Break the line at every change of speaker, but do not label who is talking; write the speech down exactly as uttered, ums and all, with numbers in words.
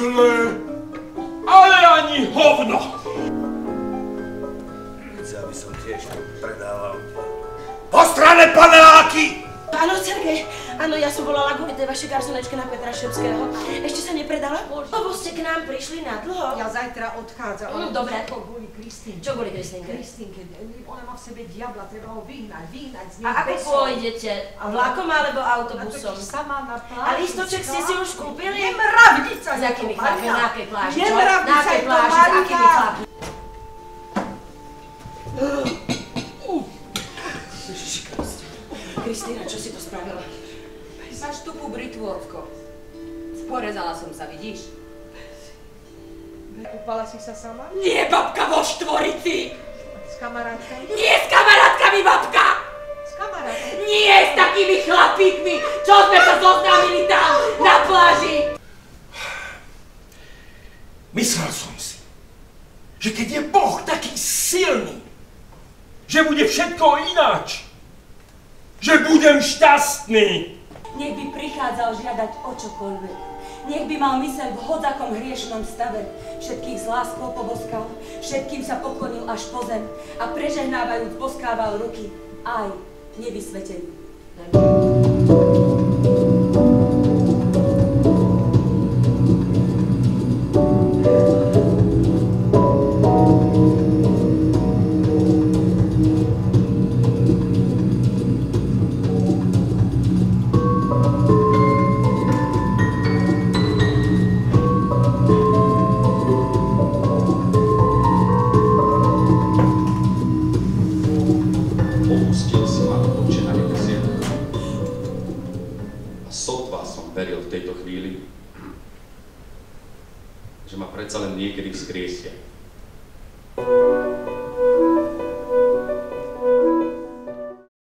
zlé, ale ani hovno.
Chce, aby som tiež predával ostrané paneláky!
Áno, Sergej, áno, ja som volala kvôli tej vašej garsonečke na Petra Šepského. Ešte sa nepredala? Lebo ste k nám prišli na dlho.
Ja zajtra odchádzam.
Mm, dobre.
To kvôli Kristínke.
Čo kvôli Kristínke?
Kristínke, ona má v sebe diabla, treba ho vyhnať, vyhnať z nej.
A ako pôjdete? Vlakom alebo autobusom?
A totiž sama na pláži.
A lístoček ste si už kúpili?
Nemravnica!
S akými chlapmi? Na akej pláži? Čo?
Nemravnica,
Na akej
je to
pláži? S
Marina.
akými chlapmi? Kristína, čo si to spravila?
Máš tupú britvu, Ovko. Porezala som sa, vidíš?
Kúpala si sa sama?
Nie, babka, vo štvorici!
S kamarátkami?
Nie s kamarátkami, babka!
S kamarátkami?
Nie s takými chlapíkmi, čo sme sa zoznámili tam, na pláži!
Myslel som si, že keď je Boh taký silný, že bude všetko ináč, že budem šťastný.
Nech by prichádzal žiadať o čokoľvek. Nech by mal myseľ v hodzakom hriešnom stave. Všetkých s láskou poboskal, všetkým sa poklonil až po zem a prežehnávajúc boskával ruky aj nevysvetený.
Opustil si ma, Otče na nebesiach. A sotva som veril v tejto chvíli, že ma predsa len niekedy vzkriesia.